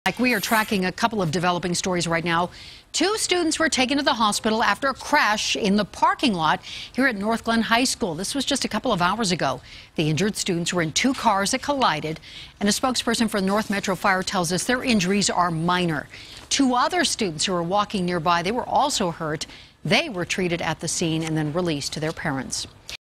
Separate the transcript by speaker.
Speaker 1: We are tracking a couple of developing stories right now. Two students were taken to the hospital after a crash in the parking lot here at Northglenn High School. This was just a couple of hours ago. The injured students were in two cars that collided, and a spokesperson for North Metro Fire tells us their injuries are minor. Two other students who were walking nearby, they were also hurt. They were treated at the scene and then released to their parents.